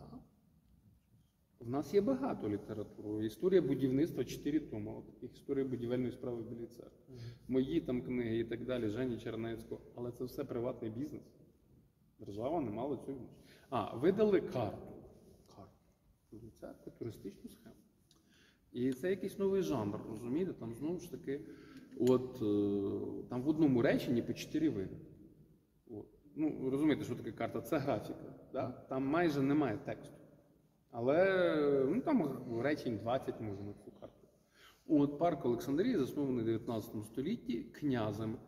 В нас є багато літератури. Історія будівництва 4 томи. От історія будівельної справи в Білій Церкві. Мої там книги і так далі, Жені Чернецького. Але це все приватний бізнес. Держава не мала цього. Видали карту. Білої Церкви, туристичну схему. І це якийсь новий жанр, розумієте? Там знову ж таки, там в одному реченні по 4 види. Ну, розумієте, що таке карта? Це графіка. Да? Там майже немає тексту. Але там речень 20 може на цю карту. Парк Олександрії заснований в 19 столітті князем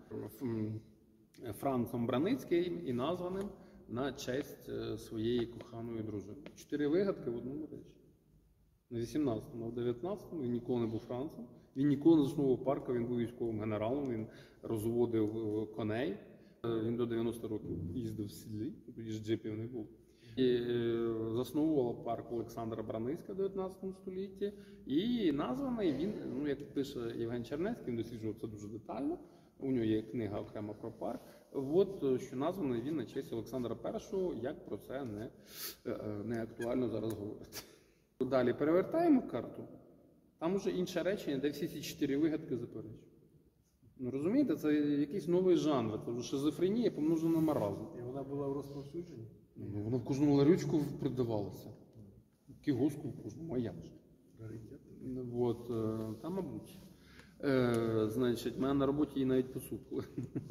Францом Браницьким і названим на честь своєї коханої дружини. 4 вигадки в одному речі. На 18-му, а в 19-му він ніколи не був Францем, він ніколи не заснував парка, він був військовим генералом, він розводив коней, він до 90 років їздив в сідлі, тоді ж джипів не було. І засновувала парк Олександра Браницька в 19 столітті, і названий він, як пише Євген Чернецький, він досліджував це дуже детально, у нього є книга окрема про парк, що названий він на честь Олександра І, як про це не актуально зараз говорити. Далі перевертаємо карту, там уже інше речення, де всі ці 4 вигадки заперечують. Ну, розумієте, це якийсь новий жанр, це вже шизофренія помножена на маразм. І вона була в розповсюдженні? Ну, вона в кожному ларючку продавалася. Кіоску в кожному, а як же? Там, мабуть. Мене на роботі її навіть посудили.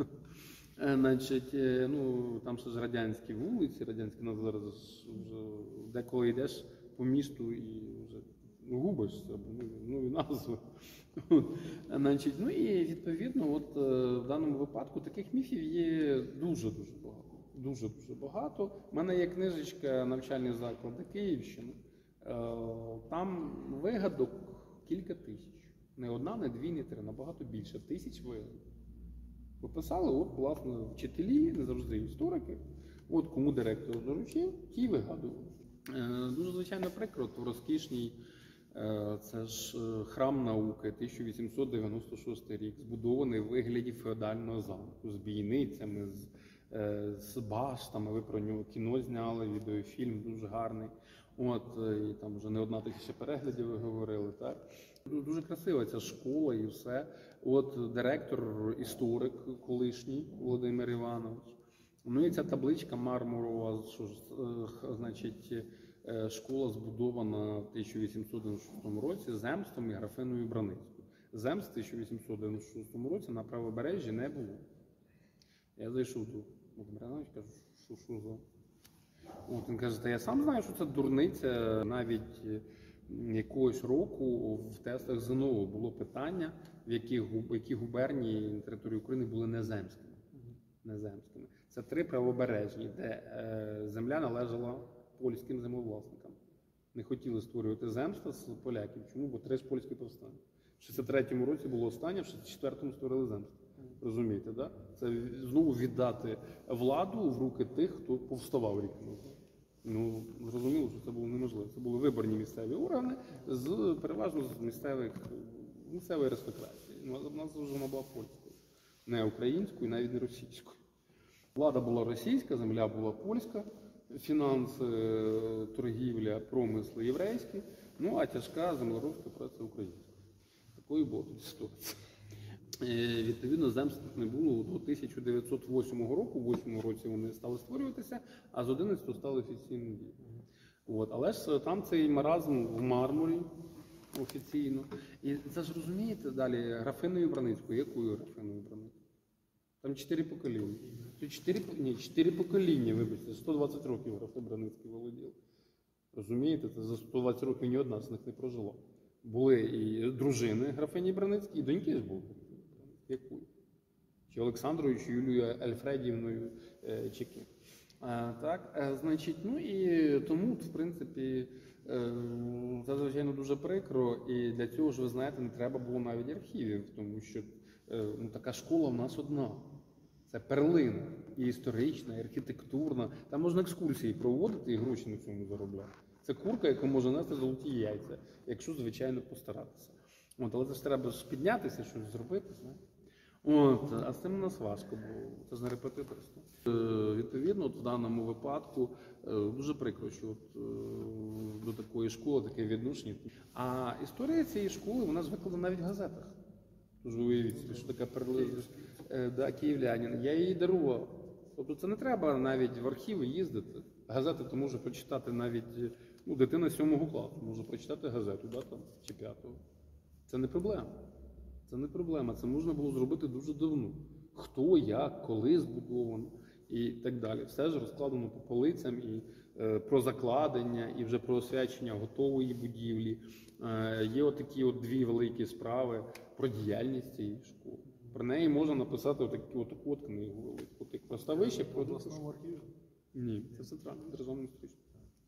Там ще ж радянські вулиці, радянські нас зараз вже деколи йдеш по місту і вже губиш себе, нові назви. І відповідно, в даному випадку таких міфів є дуже-дуже багато. Дуже-дуже багато. У мене є книжечка «Навчальні заклади Київщини». Там вигадок кілька тисяч. Не одна, не дві, не три, набагато більше. 1000 вигадок. Пописали, власне, вчителі, не завжди історики. Кому директор доручив, ті вигадували. Дуже, звичайно, приклад в розкішній, це ж храм науки, 1896 рік, збудований в вигляді феодального замку, з бійницями, з баштами, ви про нього кіно зняли, відеофільм дуже гарний. І там вже не 1000 переглядів ви говорили, так? Дуже красива ця школа і все. Директор, історик колишній Володимир Іванович. І ця табличка мармурова, що значить, школа збудована в 1896 році Земством і графиною Браницькою. Земств в 1896 році на правобережжі не було. Я зайшов до Володимира Івановича, кажу, що за... Він каже, та я сам знаю, що це дурниця. Навіть якогось року в тестах ЗНО було питання, які губернії на території України були неземськими. Це 3 правобережні, де земля належала польським землевласникам. Не хотіли створювати земства з поляків. Чому? Бо 3 ж польські повстання. В 63-му році було останнє, в 64-му створили земство. Розумієте, да? Це знову віддати владу в руки тих, хто повставав рік назад. Зрозуміло, що це було неможливо. Це були виборні місцеві органи, переважно з місцевої аристократії. У нас вже вона була польською. Не українською, навіть не російською. Влада була російська, земля була польська, фінанси, торгівля, промисли єврейські, ну а тяжка землеробська праця українська. Такою була тут ситуація. Відповідно, земств не було до 1908 року, в 8 році вони стали створюватися, а з 11 стали офіційно діяти. Але ж там цей маразм в мармурі офіційно. І це ж розумієте далі, графиною Браницькою, якою графиною Браницькою? Там 4 покоління. 4 покоління, вибачте, 120 років графи Браницький володіли. Розумієте, це за 120 років ні одна з них не прожила. Були і дружини графині Браницькій, і доньки ж були. Якою? Чи Олександрою, чи Юлією Альфредівною, чи ким. Так, значить, ну і тому, в принципі, це, звичайно, дуже прикро, і для цього ж, ви знаєте, не треба було навіть архівів, тому що така школа в нас одна. Це перлина, і історична, і архітектурна. Там можна екскурсії проводити і гроші на цьому заробляти. Це курка, яка може нести золоті яйця, якщо, звичайно, постаратися. Але це ж треба піднятися, щось зробити, знаєте. А з цим у нас важко, бо це ж не репетиторство. Відповідно, в даному випадку дуже прикро, що до такої школи таке відношення. А історія цієї школи, вона ж викладена навіть в газетах. Тож уявіть собі, що така перлина, київлянин. Я її дарував. Тобто це не треба навіть в архіви їздити. Газети то може прочитати навіть дитина 7 класу, може прочитати газету, там, чи 5-го. Це не проблема. Це не проблема, це можна було зробити дуже давно. Хто, як, коли збудовано і так далі. Все ж розкладено по полицям і про закладення, і вже про освячення готової будівлі. Є отакі дві великі справи про діяльність цієї школи. Про неї можна написати отаку книгу велику. Як проставище про обласному архіві? Ні, це центральний державний історичний.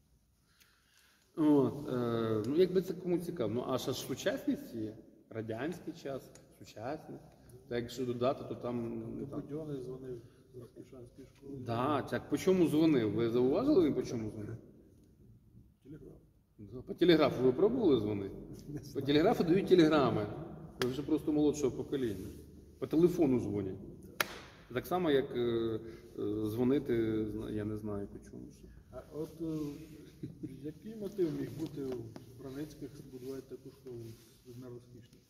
Якби це кому цікаво. А ж сучасність є. Радянський час, сучасний. Та якщо додати, то там... Будьоний дзвонив з Розкішанської школи. Так, по чому дзвонив? Ви зауважили, він по чому дзвонив? Телеграф. По телеграфу ви пробували дзвонити? По телеграфу дають телеграми. Ви вже просто молодшого покоління. По телефону дзвонять. Так само, як дзвонити, я не знаю по чому. А от який мотив міг бути у Браницьких збудувати таку школу з Розкішних?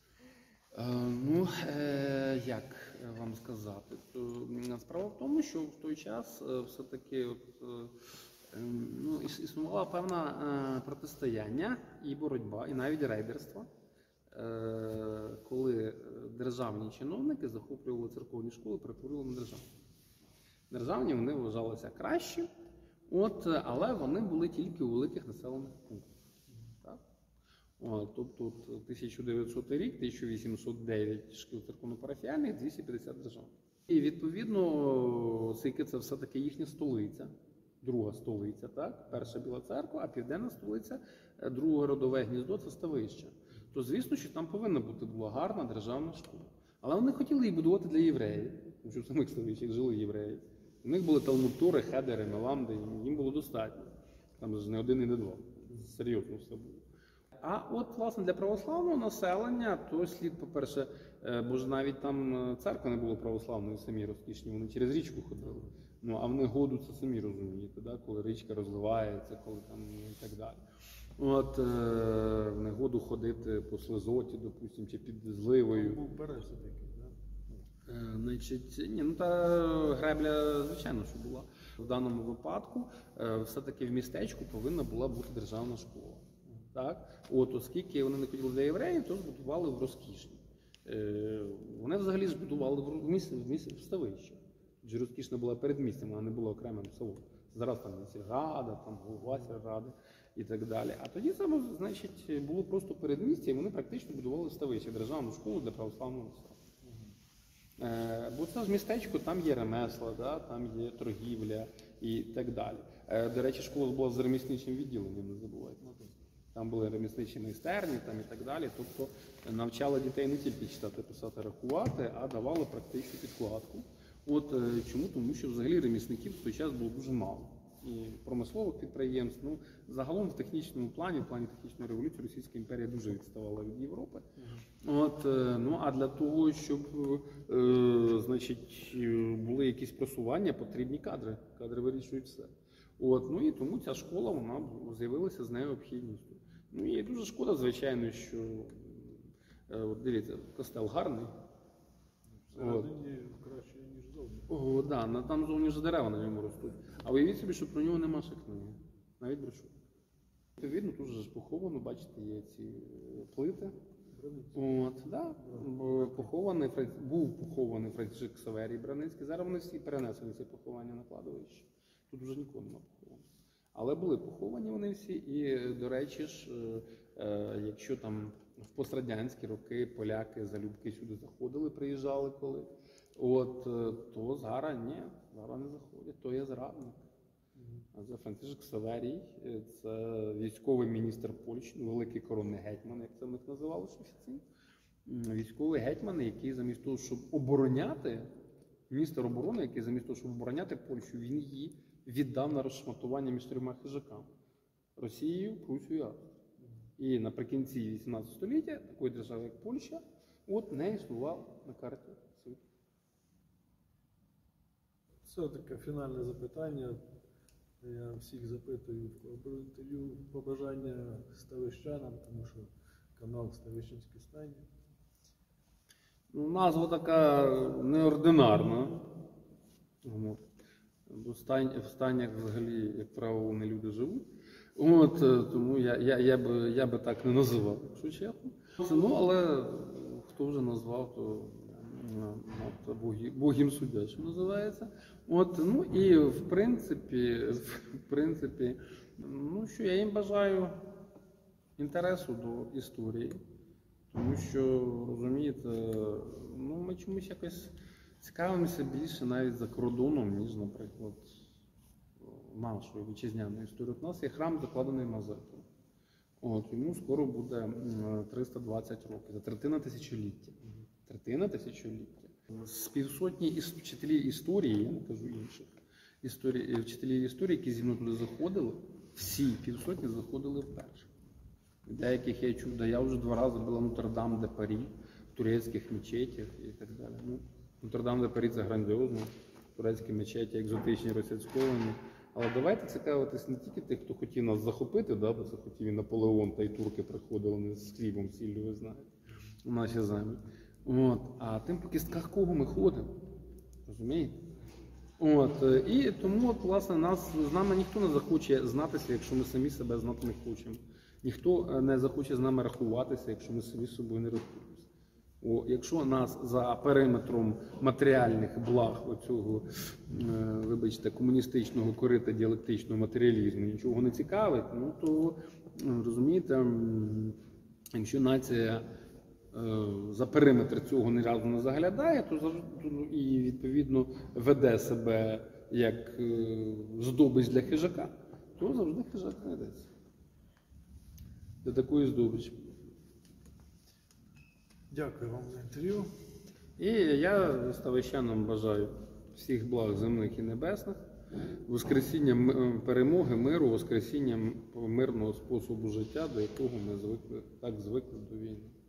Як вам сказати? Справа в тому, що в той час все-таки існувала певна протистояння і боротьба, і навіть рейдерство, коли державні чиновники захоплювали церковні школи, перетворювали на державні. Державні вони вважалися кращі, але вони були тільки у великих населених пунктах. Тобто 1900 рік, 1809 шкіл церковно-парафіальних, 250 державних. І відповідно, оскільки це все-таки їхня столиця, друга столиця, так? Перша Біла Церква, а південна столиця, друге родове гніздо – це Ставище. То звісно, що там повинна була гарна державна школа. Але вони хотіли її будувати для євреїв, тому що в самих Ставищах жили євреї. У них були талмуд-тори, хедери, меламди, їм було достатньо. Там ж не один і не два. Серйозно все було. А власне, для православного населення, то слід, по-перше, бо ж навіть там церква не було православної, самі Розкішні, вони через річку ходили. А в негоду це самі розумієте, коли річка розливається, коли там і так далі. В негоду ходити по слизоті, допустим, чи під зливою. Був пересуд який, Гребля, звичайно, що була. В даному випадку все-таки в містечку повинна була бути державна школа. Так? Оскільки вони не хотіли для євреїв, то збудували в Розкішні. Вони взагалі збудували в Ставищі. Адже Розкішна була передмістям, вона не була окремим селом. Зараз там сільрада, там голова сільради і так далі. А тоді це, значить, було просто передмістя, і вони практично будували в Ставищі державну школу для православного населення. Бо це ж містечко, там є ремесла, там є торгівля і так далі. До речі, школа була з ремісничим відділенням, не забувайте. Там були ремісничі майстерні і так далі. Тобто навчали дітей не тільки читати, писати, рахувати, а давали практичну підкладку. Чому? Тому що взагалі ремісників в той час було дуже мало. і промислових підприємств. Ну, загалом в технічному плані, в плані технічної революції, Російська імперія дуже відставала від Європи. От, ну, а для того, щоб значить, були якісь просування, потрібні кадри. Кадри вирішують все. От, ну і тому ця школа вона з'явилася з необхідністю. Ну і дуже шкода, звичайно, що от дивіться, костел гарний. Всередині краще, ніж зовні. О, да, там зовні ж дерева на ньому ростуть. А уявіть собі, що про нього нема шикнення. Навіть брошур. Видно, тут же ж поховано, бачите, є ці плити. От, да, був похований Францишек Ксаверій Браницький. Зараз вони всі перенесені ці поховання на кладовище. Тут вже нікого нема похованого. Але були поховані вони всі, і, до речі ж, якщо там в пострадянські роки поляки, залюбки сюди заходили, приїжджали коли, от, то зараз ні, зараз не заходять, то є зрадник. А це Францишек Ксаверій, це військовий міністр Польщі, великий коронний гетьман, як це в них називалося офіційно. Військовий гетьман, який замість того, щоб обороняти, міністр оборони, який замість того, щоб обороняти Польщу, він її віддав на розшматування між трьома хижаками – Росією, Прусією і Австрією. І наприкінці 18 століття такої держави, як Польща, от не існував на карті світу. Це таке фінальне запитання. Я всіх запитую, в кого беру інтерв'ю, побажання ставищанам, тому що канал Ставищенські стайні. Ну, назва така неординарна. В стайнях взагалі, як правило, не люди живуть. От, тому я би так не називав, якщо чесно. Ну, але хто вже назвав, то Бог їм суддя, що називається. От, ну і в принципі, ну що я їм бажаю інтересу до історії. Тому що, розумієте, ну ми чомусь якось цікавимося більше навіть за кордоном, ніж, наприклад, нашою вітчизняною історією. У нас є храм, закладений Мазепою. От, йому скоро буде 320 років. Це третина тисячоліття. Третина тисячоліття. З півсотні вчителів історії, я не кажу інших, вчителів історії, які зі мною туди заходили, всі півсотні заходили вперше. Деяких я чув, да я вже 2 рази була Нотр-Дам де Парі, в турецьких мечетях і так далі. Ну, Нотр-Дам де Парі це грандіозно, турецькі мечеті, екзотичні, розсвяцьковані. Але давайте цікавитись не тільки тих, хто хотів нас захопити, да, бо це хотів і Наполеон, та й турки приходили не з хлібом, сіллю, ви знаєте, у наші землі. От, а тим по кістках кого ми ходимо, розумієте? От, і тому, от, власне, з нами ніхто не захоче знатися, якщо ми самі себе знати не хочемо. Ніхто не захоче з нами рахуватися, якщо ми самі з собою не рахуємося. Якщо нас за периметром матеріальних благ оцього, вибачте, комуністичного корита діалектичного матеріалізму нічого не цікавить, ну то, розумієте, якщо нація за периметр цього ні разу не заглядає, то і, відповідно, веде себе як здобич для хижака, то завжди хижак знайдеться до такої здобичі. Дякую вам за інтерв'ю. І я ставищанам бажаю всіх благ земних і небесних, воскресіння перемоги, миру, воскресіння мирного способу життя, до якого ми так звикли до війни.